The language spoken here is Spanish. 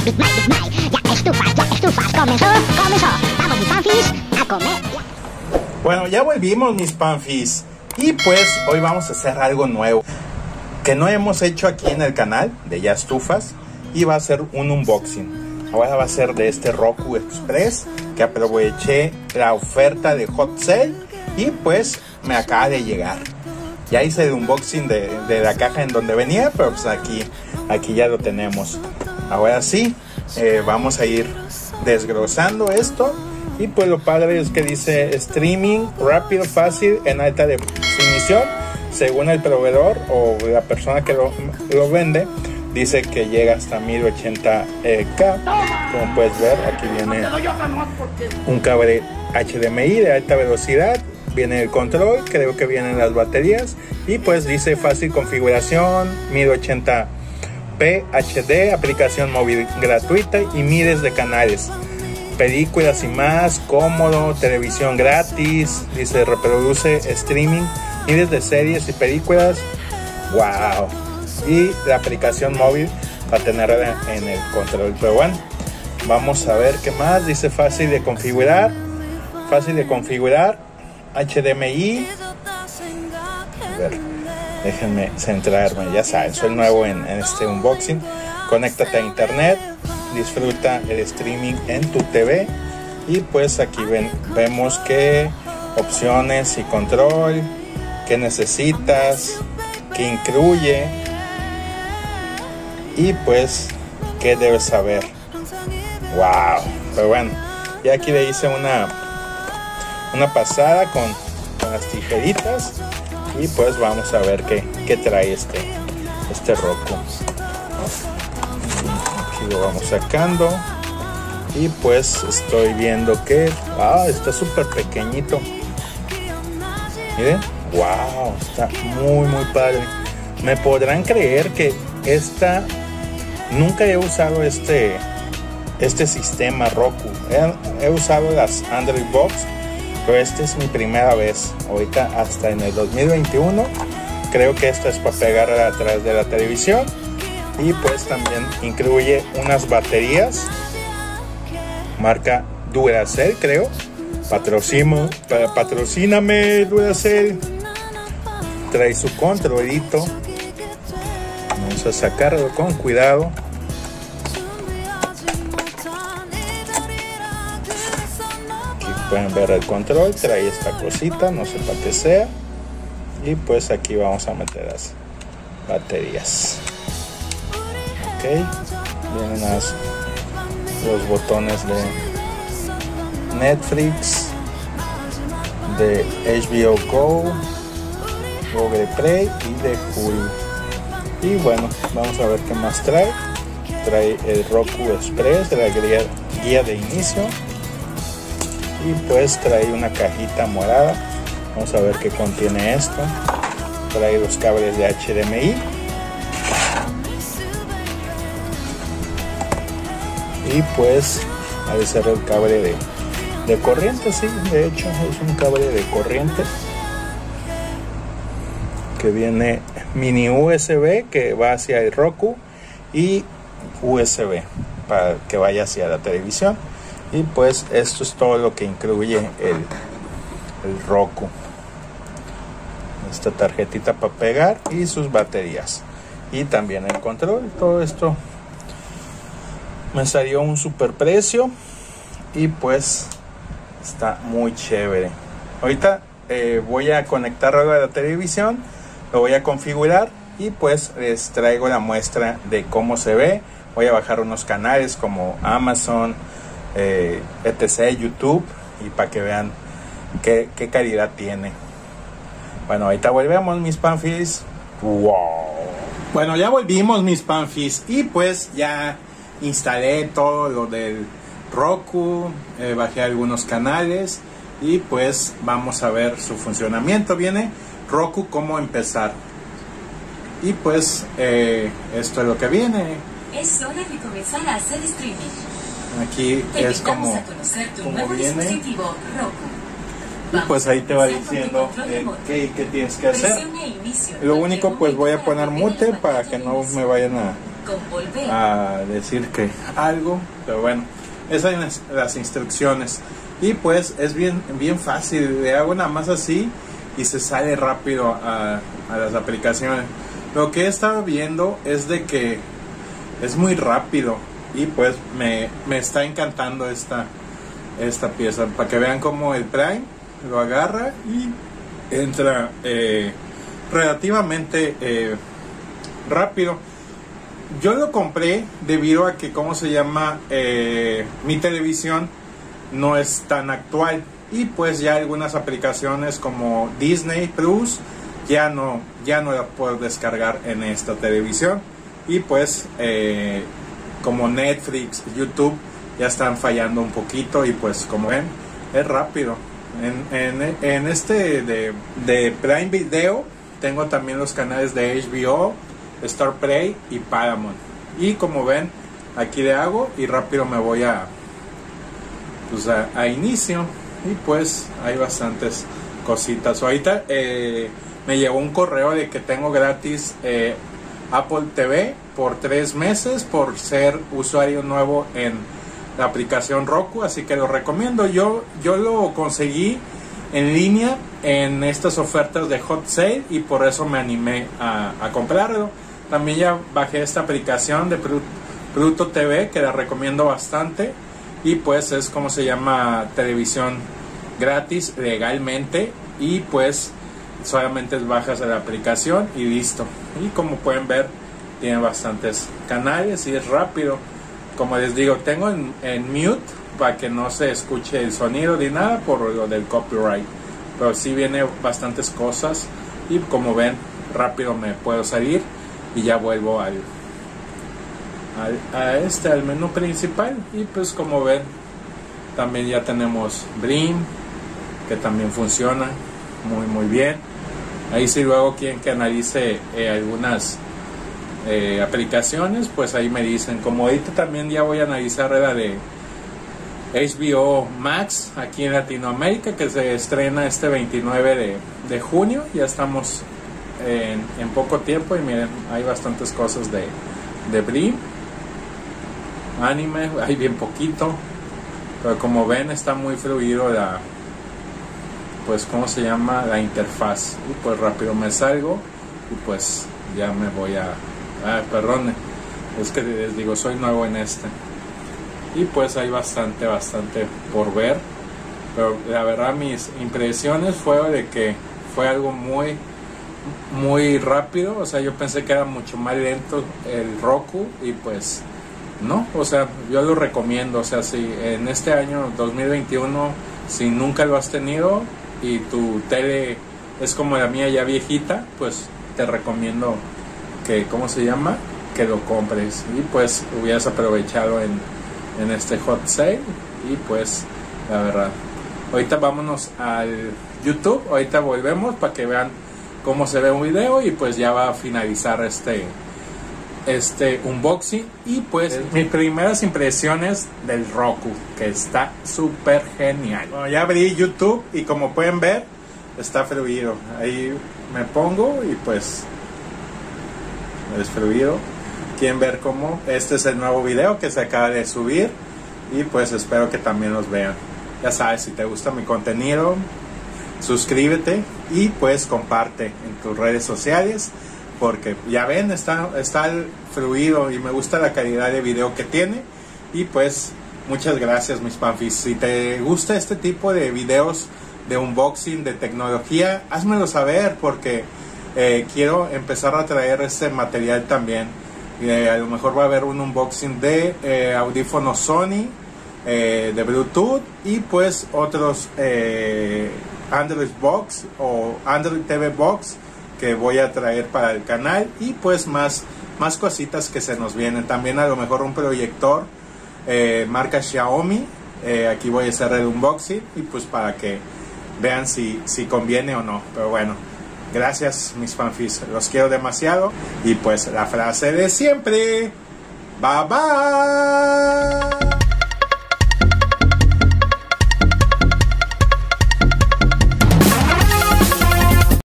Big Mike, ya estufas, comenzó, vamos mis panfis, a comer. Bueno, ya volvimos mis panfis, y pues hoy vamos a hacer algo nuevo que no hemos hecho aquí en el canal de Ya Estufas, y va a ser un unboxing. Ahora va a ser de este Roku Express, que aproveché la oferta de Hot Sale y pues me acaba de llegar. Ya hice el unboxing de la caja en donde venía, pero pues aquí ya lo tenemos. Ahora sí, vamos a ir desglosando esto. Y pues lo padre es que dice streaming rápido, fácil, en alta definición. Según el proveedor o la persona que lo vende, dice que llega hasta 1080K. Como puedes ver, aquí viene un cable HDMI de alta velocidad. Viene el control, creo que vienen las baterías. Y pues dice fácil configuración, 1080p HD, aplicación móvil gratuita y miles de canales, películas y más, cómodo, televisión gratis. Dice reproduce streaming, miles de series y películas. Wow. Y la aplicación móvil para tenerla en el control. Pero bueno, vamos a ver qué más. Dice fácil de configurar, HDMI. A ver, déjenme centrarme. Ya saben, soy nuevo en este unboxing. Conéctate a internet, disfruta el streaming en tu TV. Y pues aquí vemos qué opciones y control, qué necesitas, qué incluye y pues qué debes saber. Wow. Pero bueno, ya aquí le hice una pasada con las tijeritas. Y pues vamos a ver qué trae este Roku. Aquí lo vamos sacando. Y pues estoy viendo que está súper pequeñito. Miren, wow, está muy padre. Me podrán creer que nunca he usado este sistema Roku. He usado las Android Box, pero esta es mi primera vez. Ahorita hasta en el 2021. Creo que esta es para pegar atrás de la televisión. Y pues también incluye unas baterías marca Duracell, creo. Patrocíname Duracell. Trae su controlito. Vamos a sacarlo con cuidado. Aquí pueden ver el control. Trae esta cosita, no sé para qué sea. Y pues aquí vamos a meter las baterías. Ok, vienen los botones de Netflix, de HBO Go, Google Play y de Hulu. Y bueno, vamos a ver qué más trae. Trae el Roku Express de la guía de inicio. Y pues trae una cajita morada. Vamos a ver qué contiene esto. Trae los cables de HDMI. Y pues ha de ser el cable de corriente, sí, de hecho es un cable de corriente que viene mini USB que va hacia el Roku y USB para que vaya hacia la televisión. Y pues esto es todo lo que incluye el Roku. Esta tarjetita para pegar y sus baterías y también el control. Todo esto me salió un super precio y pues está muy chévere. Ahorita voy a conectarlo a la televisión, lo voy a configurar y pues les traigo la muestra de cómo se ve. Voy a bajar unos canales como Amazon, etc, YouTube, y para que vean qué calidad tiene. Bueno, ahorita volvemos mis panfis. Wow. Bueno, ya volvimos mis panfis y pues ya instalé todo lo del Roku, bajé algunos canales y pues vamos a ver su funcionamiento. Viene Roku cómo empezar y pues esto es lo que viene. Es hora de comenzar a hacer streaming. Aquí es como viene y pues ahí te va diciendo qué tienes que hacer. Lo único pues voy a poner mute para que no me vayan con volver. a decir que algo, pero bueno, esas son las instrucciones. Y pues es bien fácil, le hago nada más así y se sale rápido a las aplicaciones. Lo que he estado viendo es de que es muy rápido y pues me está encantando esta pieza, para que vean cómo el Prime lo agarra y entra relativamente rápido. Yo lo compré debido a que, ¿cómo se llama? Mi televisión no es tan actual y pues ya algunas aplicaciones como Disney Plus ya no la puedo descargar en esta televisión, y pues como Netflix, YouTube ya están fallando un poquito, y pues como ven es rápido. En este de Prime Video tengo también los canales de HBO, Star Play y Paramount, y como ven aquí le hago y rápido me voy a inicio, y pues hay bastantes cositas. Ahorita me llegó un correo de que tengo gratis Apple TV por 3 meses por ser usuario nuevo en la aplicación Roku, así que lo recomiendo. Yo lo conseguí en línea en estas ofertas de Hot Sale y por eso me animé a comprarlo. También ya bajé esta aplicación de Pluto TV, que la recomiendo bastante, y pues es como se llama, televisión gratis legalmente, y pues solamente bajas la aplicación y listo. Y como pueden ver tiene bastantes canales y es rápido. Como les digo, tengo en mute para que no se escuche el sonido ni nada por lo del copyright, pero sí viene bastantes cosas, y como ven rápido me puedo salir y ya vuelvo al menú principal. Y pues como ven también ya tenemos Blim, que también funciona muy bien. Ahí si luego quieren que analice algunas aplicaciones, pues ahí me dicen. Como ahorita también ya voy a analizar la de HBO Max aquí en Latinoamérica, que se estrena este 29 de junio. Ya estamos en poco tiempo, y miren, hay bastantes cosas de Blim. Anime hay bien poquito, pero como ven está muy fluido pues cómo se llama, la interfaz. Y pues rápido me salgo y pues ya me voy perdón, es que les digo, soy nuevo en este, y pues hay bastante por ver, pero la verdad mis impresiones fue de que fue algo muy rápido. O sea, yo pensé que era mucho más lento el Roku, y pues no, o sea, yo lo recomiendo. O sea, si en este año 2021, si nunca lo has tenido y tu tele es como la mía ya viejita, pues te recomiendo que, ¿cómo se llama?, que lo compres, y pues hubieras aprovechado en este hot sale. Y pues la verdad, ahorita vámonos al YouTube, ahorita volvemos para que vean cómo se ve un video, y pues ya va a finalizar este unboxing. Y pues mis primeras impresiones del Roku, que está súper genial. Bueno, ya abrí YouTube y como pueden ver está fluido. Ahí me pongo y pues es fluido. Quieren ver cómo este es el nuevo video que se acaba de subir, y pues espero que también los vean. Ya sabes, si te gusta mi contenido, suscríbete y pues comparte en tus redes sociales, porque ya ven, está fluido y me gusta la calidad de video que tiene. Y pues muchas gracias, mis panfis. Si te gusta este tipo de videos de unboxing de tecnología, házmelo saber, porque quiero empezar a traer este material también. A lo mejor va a haber un unboxing de audífonos Sony, de Bluetooth, y pues otros Android Box o Android TV Box que voy a traer para el canal, y pues más cositas que se nos vienen. También a lo mejor un proyector marca Xiaomi, aquí voy a hacer el unboxing, y pues para que vean si conviene o no. Pero bueno, gracias, mis fanfis, los quiero demasiado. Y pues la frase de siempre, bye bye.